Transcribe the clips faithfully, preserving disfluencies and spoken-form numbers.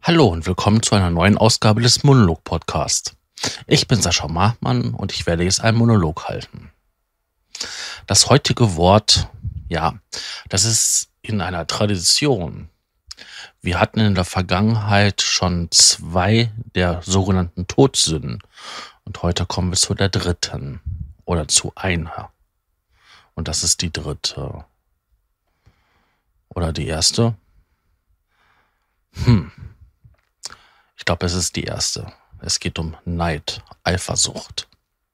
Hallo und willkommen zu einer neuen Ausgabe des Monolog-Podcast. Ich bin Sascha Machmann und ich werde jetzt einen Monolog halten. Das heutige Wort, ja, das ist in einer Tradition. Wir hatten in der Vergangenheit schon zwei der sogenannten Todsünden und heute kommen wir zu der dritten oder zu einer. Und das ist die dritte. Oder die erste? Hm. Ich glaube, es ist die erste. Es geht um Neid, Eifersucht.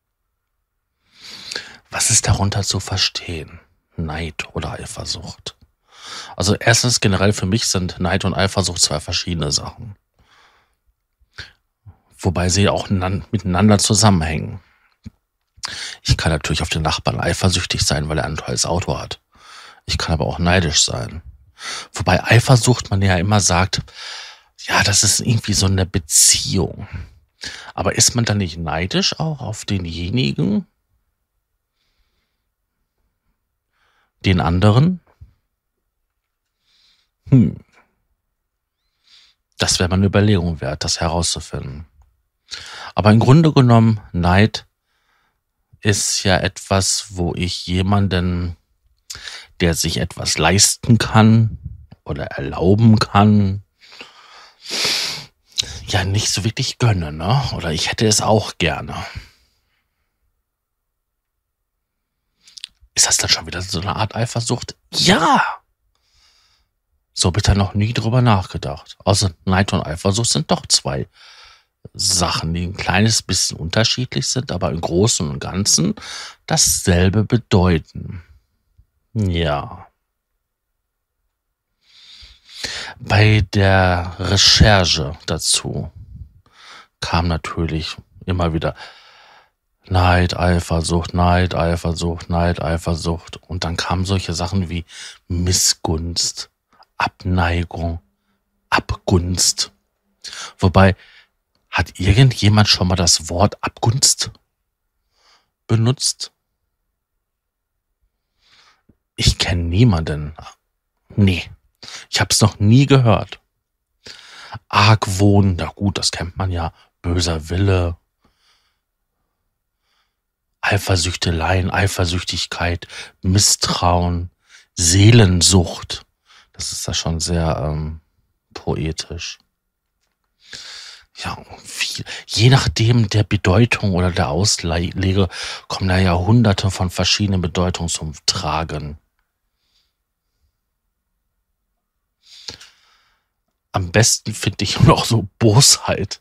Was ist darunter zu verstehen? Neid oder Eifersucht? Also erstens generell für mich sind Neid und Eifersucht zwei verschiedene Sachen. Wobei sie auch miteinander zusammenhängen. Ich kann natürlich auf den Nachbarn eifersüchtig sein, weil er ein tolles Auto hat. Ich kann aber auch neidisch sein. Wobei Eifersucht man ja immer sagt, ja, das ist irgendwie so eine Beziehung. Aber ist man dann nicht neidisch auch auf denjenigen, den anderen? Hm. Das wäre mal eine Überlegung wert, das herauszufinden. Aber im Grunde genommen, Neid ist ja etwas, wo ich jemanden, der sich etwas leisten kann oder erlauben kann, ja nicht so wirklich gönne, ne? Oder ich hätte es auch gerne. Ist das dann schon wieder so eine Art Eifersucht? Ja! So bitte noch nie drüber nachgedacht. Also Neid und Eifersucht sind doch zwei Sachen, die ein kleines bisschen unterschiedlich sind, aber im Großen und Ganzen dasselbe bedeuten. Ja. Bei der Recherche dazu kam natürlich immer wieder Neid, Eifersucht, Neid, Eifersucht, Neid, Eifersucht. Und dann kamen solche Sachen wie Missgunst, Abneigung, Abgunst. Wobei, hat irgendjemand schon mal das Wort Abgunst benutzt? Ich kenne niemanden. Nee, ich habe es noch nie gehört. Argwohn, na gut, das kennt man ja. Böser Wille. Eifersüchteleien, Eifersüchtigkeit, Misstrauen, Seelensucht. Das ist da schon sehr ähm, poetisch. Ja, viel. Je nachdem der Bedeutung oder der Auslege kommen da ja hunderte von verschiedenen Bedeutungen zum Tragen. Am besten finde ich noch so Bosheit.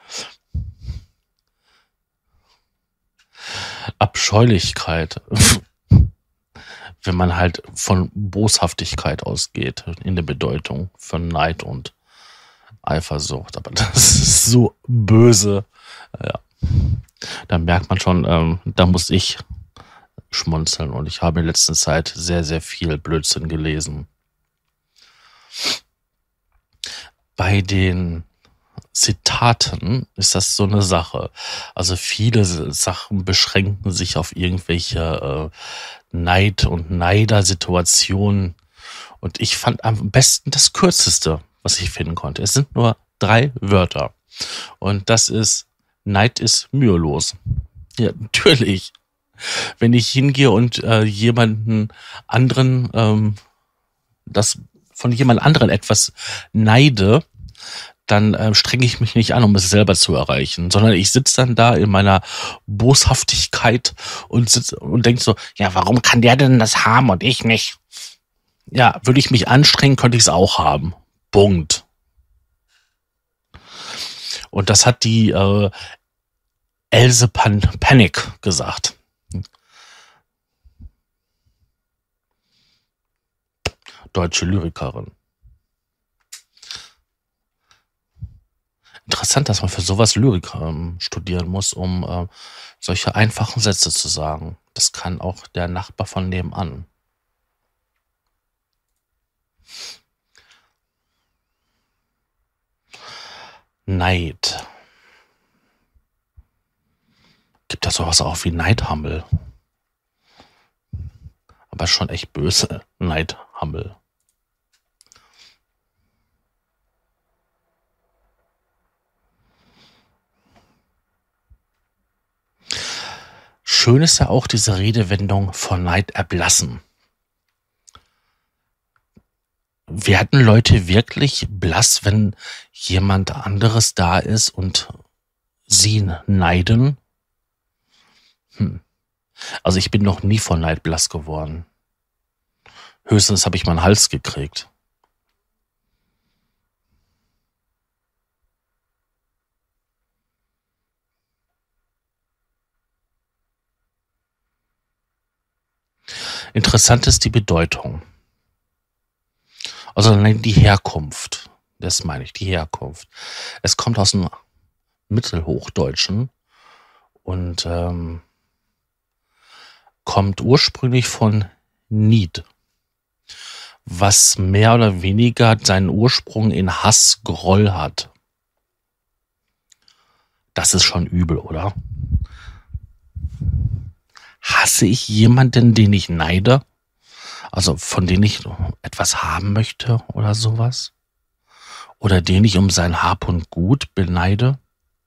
Abscheulichkeit. Wenn man halt von Boshaftigkeit ausgeht in der Bedeutung von Neid und Eifersucht. Aber das ist so böse. Ja. Da merkt man schon, ähm, da muss ich schmunzeln. Und ich habe in letzter Zeit sehr, sehr viel Blödsinn gelesen. Bei den Zitaten ist das so eine Sache. Also viele Sachen beschränken sich auf irgendwelche äh, Neid- und Neider-Situationen. Und ich fand am besten das Kürzeste, was ich finden konnte. Es sind nur drei Wörter. Und das ist, Neid ist mühelos. Ja, natürlich. Wenn ich hingehe und äh, jemanden anderen, ähm, das von jemand anderen etwas neide, dann äh, strenge ich mich nicht an, um es selber zu erreichen, sondern ich sitze dann da in meiner Boshaftigkeit und sitz und denk so, ja, warum kann der denn das haben und ich nicht? Ja, würde ich mich anstrengen, könnte ich es auch haben. Punkt. Und das hat die äh, Else Pan Panic gesagt. Deutsche Lyrikerin. Interessant, dass man für sowas Lyrik ähm, studieren muss, um äh, solche einfachen Sätze zu sagen. Das kann auch der Nachbar von nebenan. Neid. Gibt das sowas auch wie Neidhammel? Aber schon echt böse. Neidhammel. schön ist ja auch diese Redewendung vor Neid erblassen. Werden Leute wirklich blass, wenn jemand anderes da ist und sie neiden? Hm. Also ich bin noch nie vor Neid blass geworden. Höchstens habe ich meinen Hals gekriegt. Interessant ist die Bedeutung. Also nein, die Herkunft. Das meine ich, die Herkunft. Es kommt aus dem Mittelhochdeutschen und ähm, kommt ursprünglich von Nied, was mehr oder weniger seinen Ursprung in Hass, Groll hat. Das ist schon übel, oder? Hasse ich jemanden, den ich neide? Also von dem ich etwas haben möchte oder sowas? Oder den ich um sein Hab und Gut beneide?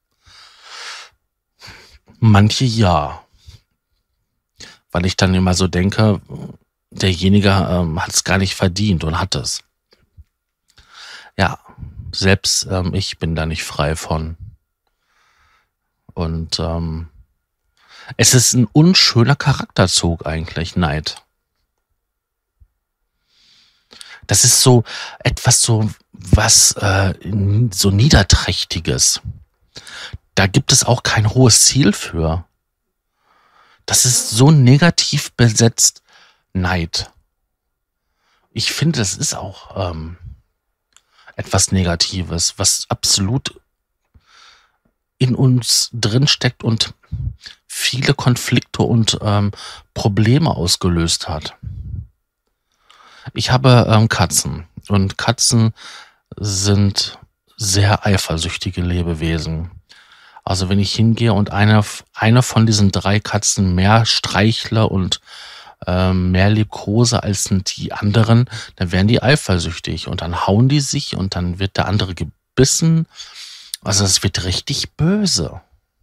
Manche ja. Weil ich dann immer so denke, derjenige ähm, hat es gar nicht verdient und hat es. Ja, selbst ähm, ich bin da nicht frei von. Und ähm, es ist ein unschöner Charakterzug eigentlich, Neid. Das ist so etwas so, was äh, so Niederträchtiges. Da gibt es auch kein hohes Ziel für. Das ist so negativ besetzt, Neid. Ich finde, das ist auch ähm, etwas Negatives, was absolut in uns drinsteckt und viele Konflikte und ähm, Probleme ausgelöst hat. Ich habe ähm, Katzen und Katzen sind sehr eifersüchtige Lebewesen. Also wenn ich hingehe und eine, eine von diesen drei Katzen mehr streichle und ähm, mehr liebkose als die anderen, dann werden die eifersüchtig und dann hauen die sich und dann wird der andere gebissen. Also es wird richtig böse.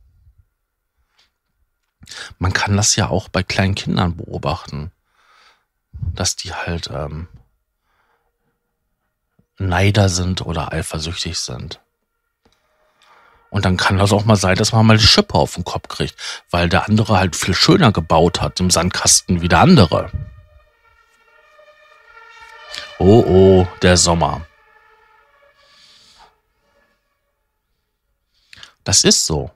Man kann das ja auch bei kleinen Kindern beobachten, dass die halt ähm, Neider sind oder eifersüchtig sind. Und dann kann das auch mal sein, dass man mal die Schippe auf den Kopf kriegt, weil der andere halt viel schöner gebaut hat im Sandkasten wie der andere. Oh, oh, der Sommer. Das ist so.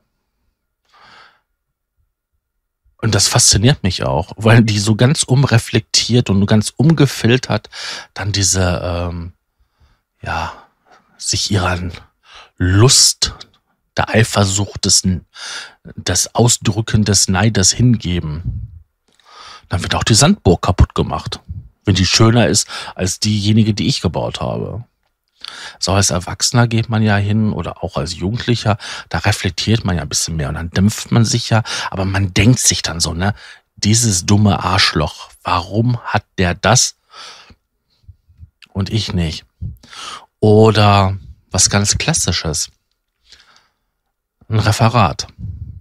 Und das fasziniert mich auch, weil die so ganz umreflektiert und ganz umgefiltert dann diese, ähm, ja, sich ihrer Lust, der Eifersucht, des, des Ausdrücken des Neides hingeben. Dann wird auch die Sandburg kaputt gemacht, wenn die schöner ist als diejenige, die ich gebaut habe. So als Erwachsener geht man ja hin oder auch als Jugendlicher, da reflektiert man ja ein bisschen mehr und dann dämpft man sich ja, aber man denkt sich dann so, ne, dieses dumme Arschloch, warum hat der das und ich nicht? Oder was ganz Klassisches, ein Referat.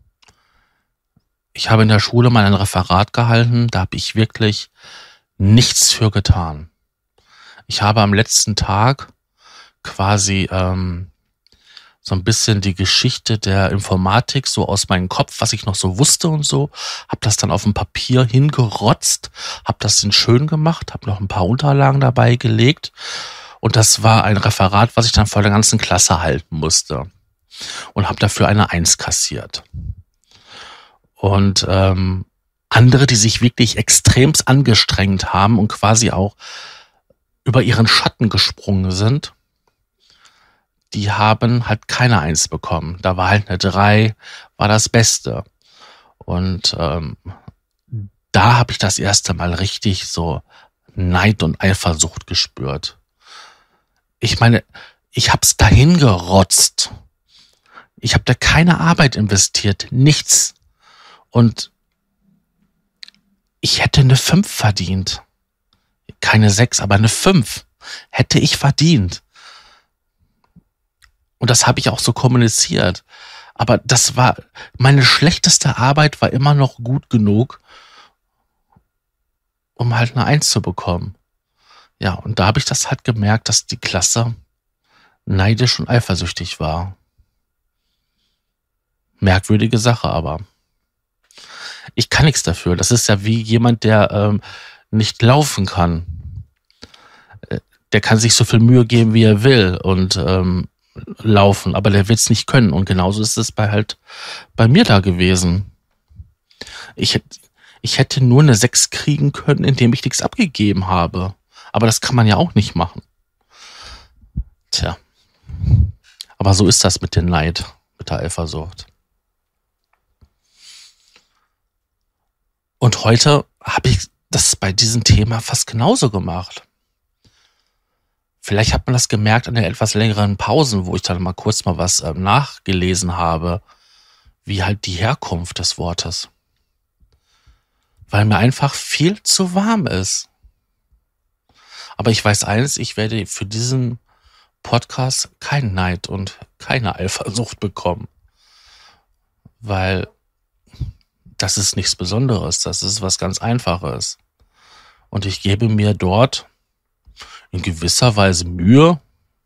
Ich habe in der Schule mal ein Referat gehalten, da habe ich wirklich nichts für getan. Ich habe am letzten Tag quasi ähm, so ein bisschen die Geschichte der Informatik so aus meinem Kopf, was ich noch so wusste und so, habe das dann auf dem Papier hingerotzt, habe das dann schön gemacht, habe noch ein paar Unterlagen dabei gelegt und das war ein Referat, was ich dann vor der ganzen Klasse halten musste und habe dafür eine Eins kassiert. Und ähm, andere, die sich wirklich extremst angestrengt haben und quasi auch über ihren Schatten gesprungen sind, die haben halt keine Eins bekommen. Da war halt eine Drei, war das Beste. Und ähm, da habe ich das erste Mal richtig so Neid und Eifersucht gespürt. Ich meine, ich hab's dahin gerotzt. Ich habe da keine Arbeit investiert, nichts. Und ich hätte eine Fünf verdient. Keine Sechs, aber eine Fünf hätte ich verdient. Und das habe ich auch so kommuniziert. Aber das war, meine schlechteste Arbeit war immer noch gut genug, um halt eine Eins zu bekommen. Ja, und da habe ich das halt gemerkt, dass die Klasse neidisch und eifersüchtig war. Merkwürdige Sache, aber ich kann nichts dafür. Das ist ja wie jemand, der ähm, nicht laufen kann. Äh, Der kann sich so viel Mühe geben, wie er will und ähm, laufen, aber der wird es nicht können. Und genauso ist es bei halt bei mir da gewesen. Ich hätte ich hätte nur eine Sechs kriegen können, indem ich nichts abgegeben habe. Aber das kann man ja auch nicht machen. Tja. Aber so ist das mit dem Neid, mit der Eifersucht. Und heute habe ich das bei diesem Thema fast genauso gemacht. Vielleicht hat man das gemerkt an den etwas längeren Pausen, wo ich dann mal kurz mal was ähm, nachgelesen habe, wie halt die Herkunft des Wortes. Weil mir einfach viel zu warm ist. Aber ich weiß eins, ich werde für diesen Podcast keinen Neid und keine Eifersucht bekommen. Weil das ist nichts Besonderes, das ist was ganz Einfaches. Und ich gebe mir dort in gewisser Weise Mühe,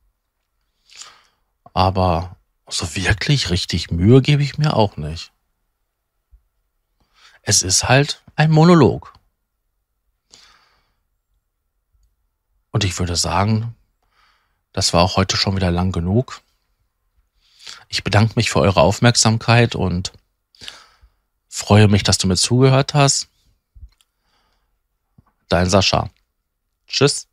aber so wirklich richtig Mühe gebe ich mir auch nicht. Es ist halt ein Monolog. Und ich würde sagen, das war auch heute schon wieder lang genug. Ich bedanke mich für eure Aufmerksamkeit und freue mich, dass du mir zugehört hast. Dein Sascha. Tschüss.